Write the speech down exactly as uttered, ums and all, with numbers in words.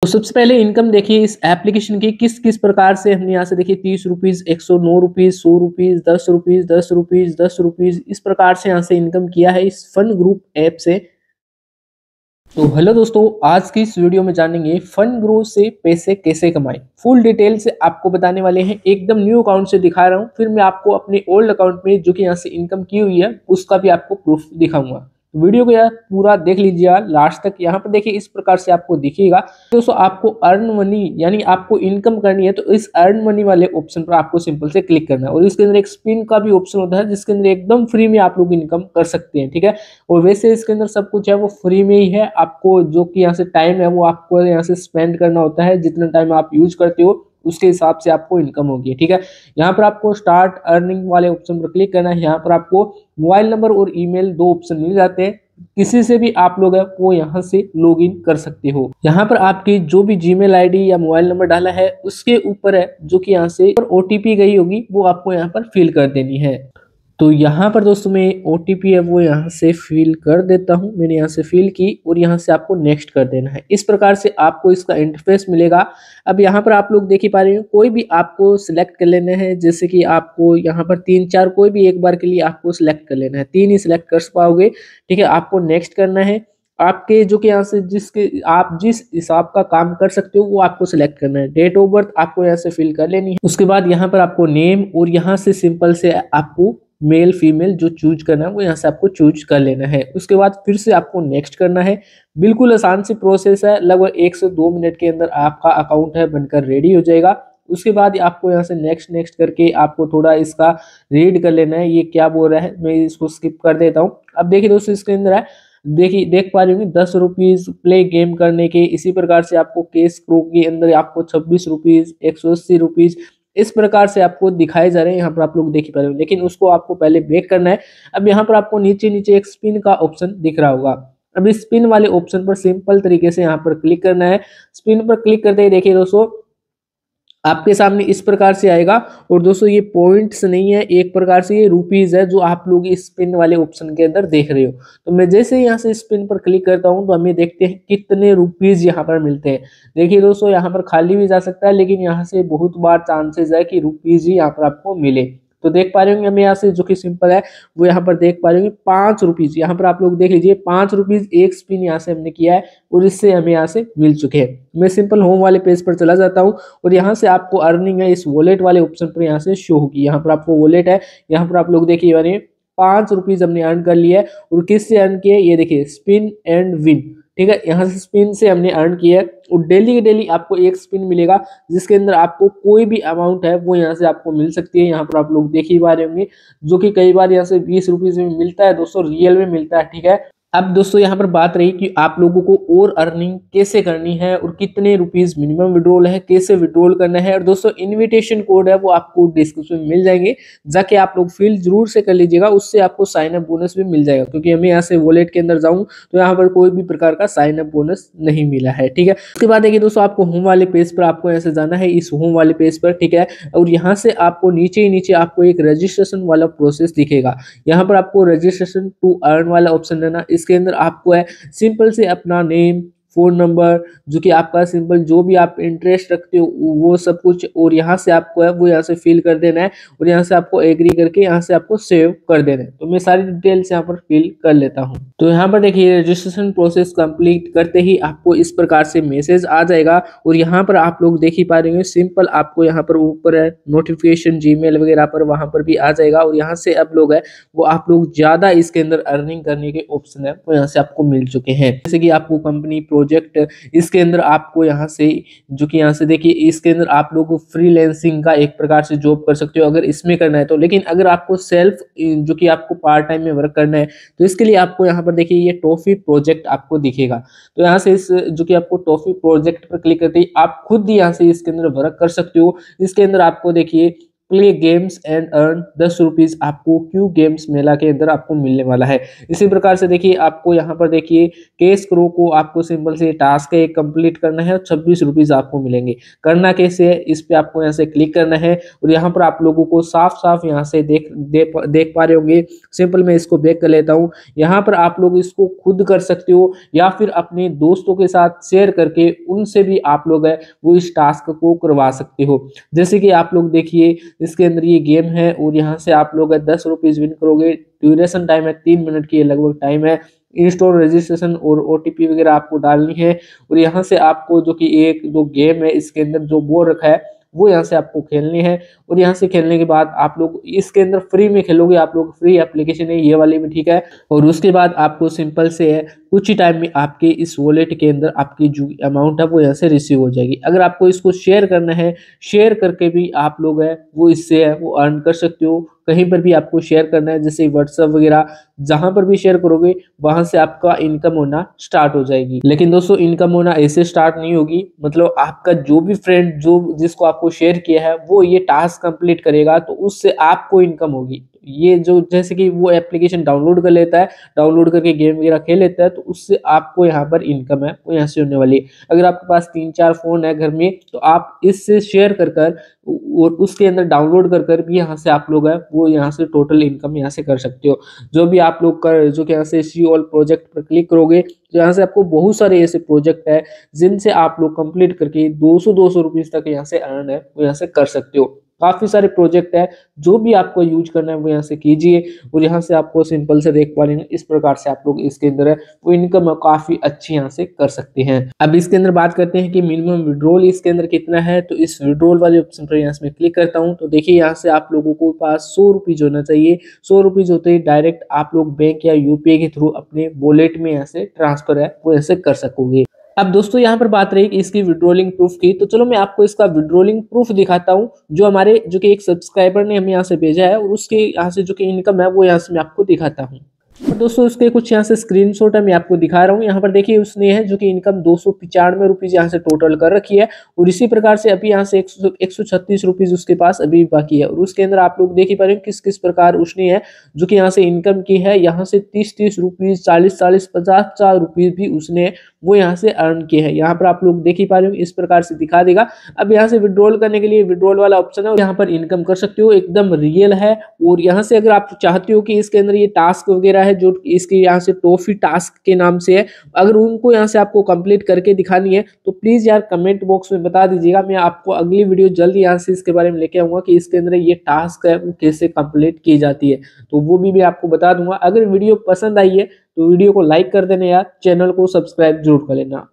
तो सबसे पहले इनकम देखिए इस एप्लीकेशन की किस किस प्रकार से हमने यहाँ से देखिए तीस रुपीज, एक सौ नौ रुपीज, सौ रुपीज, दस रुपीज, दस रुपीज, दस रुपीज, इस प्रकार से यहाँ से इनकम किया है इस फन ग्रुप ऐप से। तो हेलो दोस्तों, आज की इस वीडियो में जानेंगे फन ग्रो से पैसे कैसे कमाएं। फुल डिटेल से आपको बताने वाले हैं, एकदम न्यू अकाउंट से दिखा रहा हूँ, फिर मैं आपको अपने ओल्ड अकाउंट में जो कि यहाँ से इनकम की हुई है उसका भी आपको प्रूफ दिखाऊंगा। तो वीडियो को यार पूरा देख लीजिएगा लास्ट तक। यहाँ पर देखिए इस प्रकार से आपको दिखेगा। दोस्तों आपको अर्न मनी यानी आपको इनकम करनी है तो इस अर्न मनी वाले ऑप्शन पर आपको सिंपल से क्लिक करना है और इसके अंदर एक स्पिन का भी ऑप्शन होता है जिसके अंदर एकदम फ्री में आप लोग इनकम कर सकते हैं, ठीक है। और वैसे इसके अंदर सब कुछ है वो फ्री में ही है, आपको जो कि यहाँ से टाइम है वो आपको यहाँ से स्पेंड करना होता है, जितना टाइम आप यूज करते हो उसके हिसाब से आपको इनकम होगी, ठीक है। यहाँ पर आपको स्टार्ट अर्निंग वाले ऑप्शन पर क्लिक करना है। यहाँ पर आपको मोबाइल नंबर और ईमेल दो ऑप्शन मिल जाते हैं, किसी से भी आप लोग है वो यहाँ से लॉगिन कर सकते हो। यहाँ पर आपकी जो भी जीमेल आईडी या मोबाइल नंबर डाला है उसके ऊपर है जो कि यहाँ से ओटीपी गई होगी वो आपको यहाँ पर फिल कर देनी है। तो यहाँ पर दोस्तों मैं ओटीपी है वो यहाँ से फिल कर देता हूँ। मैंने यहाँ से फिल की और यहाँ से आपको नेक्स्ट कर देना है। इस प्रकार से आपको इसका इंटरफेस मिलेगा। अब यहाँ पर आप लोग देख ही पा रहे हो, कोई भी आपको सिलेक्ट कर लेना है, जैसे कि आपको यहाँ पर तीन चार कोई भी एक बार के लिए आपको सिलेक्ट कर लेना है, तीन ही सिलेक्ट कर पाओगे, ठीक है। आपको नेक्स्ट करना है। आपके जो कि यहाँ से जिसके आप जिस हिसाब का काम कर सकते हो वो आपको सिलेक्ट करना है। डेट ऑफ बर्थ आपको यहाँ से फिल कर लेनी है। उसके बाद यहाँ पर आपको नेम और यहाँ से सिंपल से आपको मेल फीमेल जो चूज करना है वो यहाँ से आपको चूज कर लेना है। उसके बाद फिर से आपको नेक्स्ट करना है। बिल्कुल आसान सी प्रोसेस है, लगभग एक से दो मिनट के अंदर आपका अकाउंट है बनकर रेडी हो जाएगा। उसके बाद आपको यहाँ से नेक्स्ट नेक्स्ट करके आपको थोड़ा इसका रीड कर लेना है, ये क्या बोल रहा है, मैं इसको स्किप कर देता हूँ। अब देखिए दोस्तों इसके अंदर है, देखिए देख पा रहे होंगे दस रुपीज प्ले गेम करने के, इसी प्रकार से आपको केस प्रो के अंदर आपको छब्बीस रुपीज, एक सौ अस्सी रुपीज, इस प्रकार से आपको दिखाए जा रहे हैं। यहाँ पर आप लोग देख पा रहे हो, लेकिन उसको आपको पहले बैक करना है। अब यहाँ पर आपको नीचे नीचे एक स्पिन का ऑप्शन दिख रहा होगा। अब इस स्पिन वाले ऑप्शन पर सिंपल तरीके से यहाँ पर क्लिक करना है। स्पिन पर क्लिक करते ही देखिए दोस्तों आपके सामने इस प्रकार से आएगा। और दोस्तों ये पॉइंट्स नहीं है, एक प्रकार से ये रुपीज है जो आप लोग इस स्पिन वाले ऑप्शन के अंदर देख रहे हो। तो मैं जैसे यहाँ से स्पिन पर क्लिक करता हूँ तो हमें देखते हैं कितने रुपीज यहाँ पर मिलते हैं। देखिए दोस्तों यहाँ पर खाली भी जा सकता है, लेकिन यहाँ से बहुत बार चांसेस है कि रुपीज ही यहाँ पर आपको मिले। तो देख पा रहे होंगे हमें यहाँ से जो कि सिंपल है वो यहाँ पर देख पा रहे होंगे पांच रुपीज, यहाँ पर आप लोग देख लीजिए पांच रुपीज एक स्पिन यहाँ से हमने किया है और इससे हमें यहाँ से मिल चुके हैं। मैं सिंपल होम वाले पेज पर चला जाता हूँ और यहाँ से आपको अर्निंग है इस वॉलेट वाले ऑप्शन पर यहाँ से शो होगी। यहाँ पर आपको वॉलेट है, यहाँ पर आप लोग देखिए यानी पांच रुपीज हमने अर्न कर लिया है। और किससे अर्न किया है ये देखिए, स्पिन एंड विन, ठीक है। यहाँ से स्पिन से हमने अर्न किया है और डेली के डेली आपको एक स्पिन मिलेगा जिसके अंदर आपको कोई भी अमाउंट है वो यहाँ से आपको मिल सकती है। यहाँ पर आप लोग देख ही पा रहे होंगे जो कि कई बार यहाँ से बीस रुपीज में मिलता है दोस्तों, रियल में मिलता है, ठीक है। अब दोस्तों यहाँ पर बात रही कि आप लोगों को और अर्निंग कैसे करनी है और कितने रुपीस मिनिमम विड्रॉल है, कैसे विड्रॉल करना है। और दोस्तों इनविटेशन कोड है वो आपको डिस्क्रिप्शन में मिल जाएंगे, जाके आप लोग फिल जरूर से कर लीजिएगा, उससे आपको साइन अप बोनस भी मिल जाएगा। क्योंकि हमें यहाँ से वॉलेट के अंदर जाऊँ तो यहाँ पर कोई भी प्रकार का साइन अप बोनस नहीं मिला है, ठीक है। उसके बाद देखिए दोस्तों आपको होम वाले पेज पर आपको यहाँ से जाना है, इस होम वाले पेज पर, ठीक है। और यहाँ से आपको नीचे ही नीचे आपको एक रजिस्ट्रेशन वाला प्रोसेस दिखेगा। यहाँ पर आपको रजिस्ट्रेशन टू अर्न वाला ऑप्शन देना। इसके अंदर आपको है सिंपल से अपना नेम, फोन नंबर, जो कि आपका सिंपल जो भी आप इंटरेस्ट रखते हो वो सब कुछ, और यहाँ से आपको है वो यहाँ से फिल कर देना है और यहाँ से आपको एग्री करके यहाँ से आपको सेव कर देना है। तो मैं सारी डिटेल्स यहाँ पर फिल कर लेता हूँ। तो यहाँ पर देखिए रजिस्ट्रेशन प्रोसेस कंप्लीट करते ही आपको इस प्रकार से मैसेज आ जाएगा और यहाँ पर आप लोग देख ही पा रहे हैं सिंपल आपको यहाँ पर ऊपर है नोटिफिकेशन जीमेल वगैरह पर, वहां पर भी आ जाएगा। और यहाँ से अब लोग है वो आप लोग ज्यादा इसके अंदर अर्निंग करने के ऑप्शन है वो यहाँ से आपको मिल चुके हैं। जैसे कि आपको कंपनी प्रोजेक्ट, इसके अंदर आपको यहाँ से जो कि यहाँ से देखिए इसके अंदर आप लोग फ्रीलांसिंग का एक प्रकार से जॉब कर सकते हो अगर इसमें करना है तो। लेकिन अगर आपको सेल्फ जो कि आपको पार्ट टाइम में वर्क करना है तो इसके लिए आपको यहाँ पर देखिए ये टॉफी प्रोजेक्ट आपको दिखेगा। तो यहाँ से इस जो कि आपको टॉफी प्रोजेक्ट पर क्लिक करते ही आप खुद ही यहाँ से इसके अंदर वर्क कर सकते हो। इसके अंदर आपको देखिए प्ले गेम्स एंड अर्न दस रुपीज आपको क्यू गेम्स मेला के अंदर आपको मिलने वाला है। इसी प्रकार से देखिए आपको यहाँ पर देखिए केस क्रो को आपको सिंपल से टास्क एक कंप्लीट करना है और छब्बीस रुपीज आपको मिलेंगे। करना कैसे है, इस पे आपको यहाँ से क्लिक करना है और यहाँ पर आप लोगों को साफ साफ यहाँ से देख दे, देख पा रहे होंगे। सिंपल मैं इसको बैक कर लेता हूँ। यहाँ पर आप लोग इसको खुद कर सकते हो या फिर अपने दोस्तों के साथ शेयर करके उनसे भी आप लोग है वो इस टास्क को करवा सकते हो। जैसे कि आप लोग देखिए इसके अंदर ये गेम है और यहाँ से आप लोग दस रुपीज विन करोगे। ड्यूरेशन टाइम है तीन मिनट की लगभग टाइम है। इंस्टॉल रजिस्ट्रेशन और ओटीपी वगैरह आपको डालनी है और यहाँ से आपको जो कि एक दो गेम है इसके अंदर जो बोर्ड रखा है वो यहाँ से आपको खेलनी है और यहाँ से खेलने के बाद आप लोग इसके अंदर फ्री में खेलोगे। आप लोग फ्री एप्लीकेशन है ये वाली भी, ठीक है। और उसके बाद आपको सिंपल से है कुछ ही टाइम में आपके इस वॉलेट के अंदर आपकी जो अमाउंट है वो यहाँ से रिसीव हो जाएगी। अगर आपको इसको शेयर करना है, शेयर करके भी आप लोग है वो इससे है वो अर्न कर सकते हो। कहीं पर भी आपको शेयर करना है जैसे व्हाट्सएप वगैरह, जहां पर भी शेयर करोगे वहां से आपका इनकम होना स्टार्ट हो जाएगी। लेकिन दोस्तों इनकम होना ऐसे स्टार्ट नहीं होगी, मतलब आपका जो भी फ्रेंड जो जिसको आपको शेयर किया है वो ये टास्क कंप्लीट करेगा तो उससे आपको इनकम होगी। ये जो जैसे कि वो एप्लीकेशन डाउनलोड कर लेता है, डाउनलोड करके गेम वगैरह खेल लेता है तो उससे आपको यहाँ पर इनकम है वो यहाँ से होने वाली है। अगर आपके पास तीन चार फोन है घर में तो आप इससे शेयर कर कर और उसके अंदर डाउनलोड कर कर भी यहाँ से आप लोग है वो यहाँ से टोटल इनकम यहाँ से कर सकते हो। जो भी आप लोग कर जो कि यहाँ से सी ऑल प्रोजेक्ट पर क्लिक करोगे तो यहाँ से आपको बहुत सारे ऐसे प्रोजेक्ट है जिनसे आप लोग कंप्लीट करके दो सौ दो सौ रुपीज तक यहाँ से अर्न है वो यहाँ से कर सकते हो। काफी सारे प्रोजेक्ट है, जो भी आपको यूज करना है वो यहाँ से कीजिए और यहाँ से आपको सिंपल से देख पा रहे हैं इस प्रकार से आप लोग इसके अंदर है वो इनकम काफी अच्छी यहाँ से कर सकते हैं। अब इसके अंदर बात करते हैं कि मिनिमम विड्रॉल इसके अंदर कितना है। तो इस विड्रॉल वाले ऑप्शन पर यहाँ से मैं क्लिक करता हूँ तो देखिए यहाँ से आप लोगों को पास सौ रुपीज होना चाहिए। सौ रुपीज होते ही डायरेक्ट आप लोग बैंक या यूपीआई के थ्रू अपने वॉलेट में यहाँ से ट्रांसफर है वो ऐसे कर सकोगे। अब दोस्तों यहाँ पर बात रही कि इसकी विड्रॉलिंग प्रूफ की, तो चलो मैं आपको इसका विड्रॉलिंग प्रूफ दिखाता हूँ जो हमारे जो कि एक सब्सक्राइबर ने हमें यहाँ से भेजा है और उसके यहाँ से जो कि इनकम है वो यहाँ से मैं आपको दिखाता हूँ। और दोस्तों उसके कुछ यहाँ से स्क्रीनशॉट है मैं आपको दिखा रहा हूँ। यहाँ पर देखिए उसने है जो कि इनकम दो सौ पिचानवे रुपीज यहाँ से टोटल कर रखी है और इसी प्रकार से अभी यहाँ से एक सौ छत्तीस रुपीज उसके पास अभी बाकी है। और उसके अंदर आप लोग देख ही पा रहे हो किस किस प्रकार उसने है जो कि यहाँ से इनकम की है। यहाँ से तीस तीस रुपीज चालीस चालीस पचास पचास रुपीज भी उसने वो यहाँ से अर्न किए हैं। यहाँ पर आप लोग देख ही पा रहे हो इस प्रकार से दिखा देगा। अब यहाँ से विड्रॉल करने के लिए विड्रॉल वाला ऑप्शन है और यहाँ पर इनकम कर सकते हो, एकदम रियल है। और यहाँ से अगर आप चाहते हो कि इसके अंदर ये टास्क वगैरह है जो इसके यहाँ से टॉफी टास्क के नाम से है, अगर उनको यहाँ से आपको कंप्लीट करके दिखानी है तो प्लीज यार कमेंट बॉक्स में बता दीजिएगा। मैं आपको अगली वीडियो जल्दी यहाँ से इसके बारे में लेके आऊंगा कि इसके अंदर ये टास्क है वो कैसे कंप्लीट की जाती है, तो वो भी मैं आपको बता दूंगा। अगर वीडियो पसंद आई है तो वीडियो को लाइक कर देना यार, चैनल को सब्सक्राइब जरूर कर लेना।